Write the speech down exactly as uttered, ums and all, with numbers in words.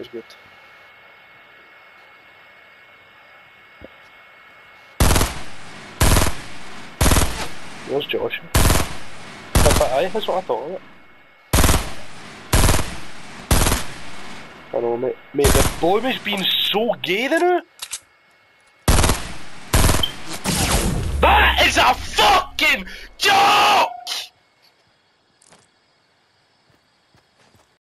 is good. There's Josh. But aye, that's what I thought of it. I know, mate. Mate, the boy was being so gay, though.